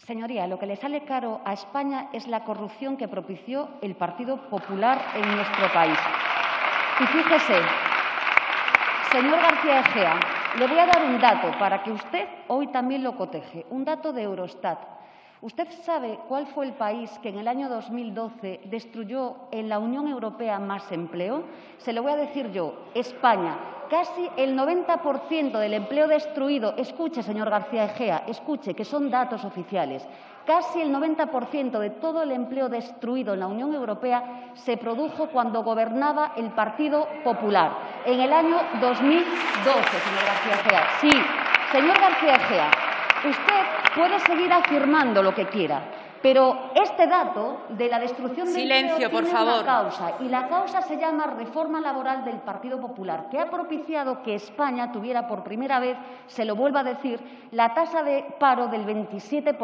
Señoría, lo que le sale caro a España es la corrupción que propició el Partido Popular en nuestro país. Y fíjese, señor García Egea, le voy a dar un dato para que usted hoy también lo coteje, un dato de Eurostat. ¿Usted sabe cuál fue el país que en el año 2012 destruyó en la Unión Europea más empleo? Se lo voy a decir yo, España. Casi el 90% del empleo destruido, escuche, señor García Egea, escuche, que son datos oficiales, casi el 90% de todo el empleo destruido en la Unión Europea se produjo cuando gobernaba el Partido Popular, en el año 2012, señor García Egea. Sí, señor García Egea, usted puede seguir afirmando lo que quiera, pero este dato de la destrucción del empleo tiene una causa, y la causa se llama reforma laboral del Partido Popular, que ha propiciado que España tuviera por primera vez, se lo vuelvo a decir, la tasa de paro del 27%,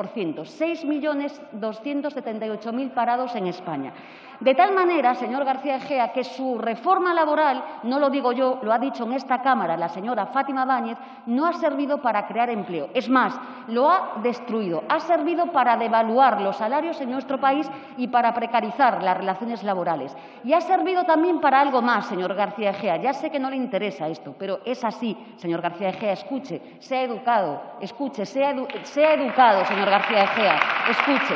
6.278.000 parados en España. De tal manera, señor García Egea, que su reforma laboral, no lo digo yo, lo ha dicho en esta Cámara la señora Fátima Báñez, no ha servido para crear empleo. Es más, lo ha destruido. Ha servido para devaluar los salarios en nuestro país y para precarizar las relaciones laborales. Y ha servido también para algo más, señor García Egea. Ya sé que no le interesa esto, pero es así, señor García Egea. Escuche, sea educado. Escuche, sea educado, señor García Egea. Escuche.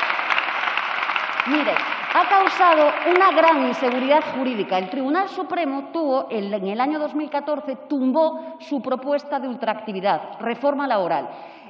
Mire, ha causado una gran inseguridad jurídica. El Tribunal Supremo en el año 2014 tumbó su propuesta de ultraactividad, reforma laboral.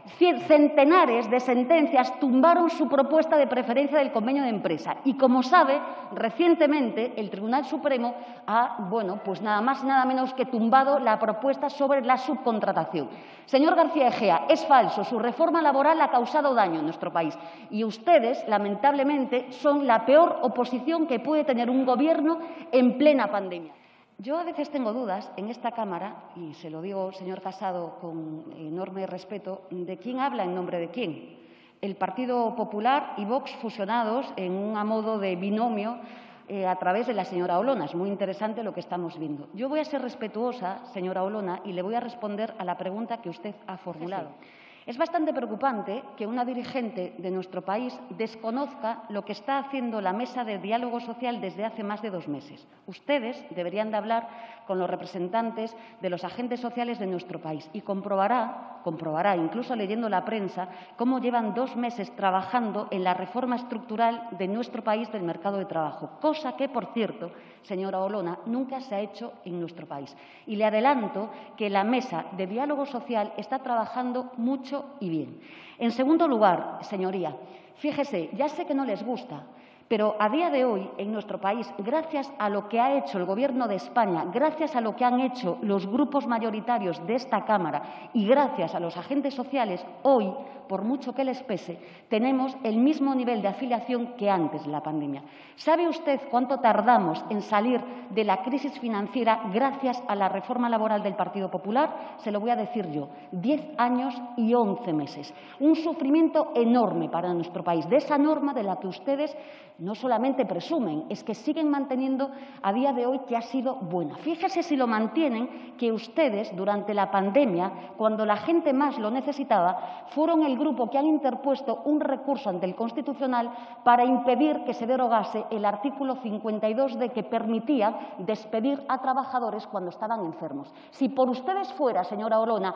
Centenares de sentencias tumbaron su propuesta de preferencia del convenio de empresa. Y, como sabe, recientemente el Tribunal Supremo ha, pues nada más y nada menos que tumbado la propuesta sobre la subcontratación. Señor García Egea, es falso. Su reforma laboral ha causado daño en nuestro país. Y ustedes, lamentablemente, son la peor oposición que puede tener un Gobierno en plena pandemia. Yo a veces tengo dudas en esta Cámara, y se lo digo, señor Casado, con enorme respeto, de quién habla en nombre de quién. El Partido Popular y Vox fusionados en un a modo de binomio a través de la señora Olona. Es muy interesante lo que estamos viendo. Yo voy a ser respetuosa, señora Olona, y le voy a responder a la pregunta que usted ha formulado. Es bastante preocupante que una dirigente de nuestro país desconozca lo que está haciendo la mesa de diálogo social desde hace más de 2 meses. Ustedes deberían de hablar con los representantes de los agentes sociales de nuestro país y comprobará, incluso leyendo la prensa, cómo llevan 2 meses trabajando en la reforma estructural de nuestro país del mercado de trabajo, cosa que, por cierto, señora Olona, nunca se ha hecho en nuestro país. Y le adelanto que la mesa de diálogo social está trabajando mucho y bien. En segundo lugar, señoría, fíjese, ya sé que no les gusta, pero a día de hoy, en nuestro país, gracias a lo que ha hecho el Gobierno de España, gracias a lo que han hecho los grupos mayoritarios de esta Cámara y gracias a los agentes sociales, hoy, por mucho que les pese, tenemos el mismo nivel de afiliación que antes de la pandemia. ¿Sabe usted cuánto tardamos en salir de la crisis financiera gracias a la reforma laboral del Partido Popular? Se lo voy a decir yo, 10 años y 11 meses. Un sufrimiento enorme para nuestro país, de esa norma de la que ustedes no solamente presumen, es que siguen manteniendo a día de hoy que ha sido buena. Fíjese si lo mantienen, que ustedes, durante la pandemia, cuando la gente más lo necesitaba, fueron el grupo que han interpuesto un recurso ante el Constitucional para impedir que se derogase el artículo 52 que permitía despedir a trabajadores cuando estaban enfermos. Si por ustedes fuera, señora Olona,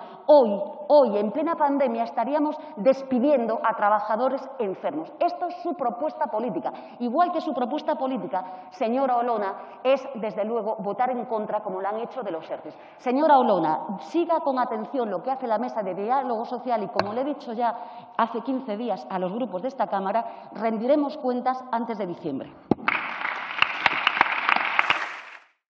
hoy, en plena pandemia, estaríamos despidiendo a trabajadores enfermos. Esto es su propuesta política. Igual que su propuesta política, señora Olona, es, desde luego, votar en contra, como lo han hecho, de los ERTE. Señora Olona, siga con atención lo que hace la mesa de diálogo social y, como le he dicho ya hace 15 días a los grupos de esta Cámara, rendiremos cuentas antes de diciembre.